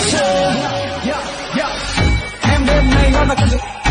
Yeah, yeah, yeah. Em đêm nay nó là